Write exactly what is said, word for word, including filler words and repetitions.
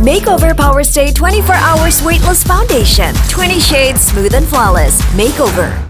Makeover Powerstay twenty-four hours Weightless Foundation. twenty shades smooth and flawless. Makeover.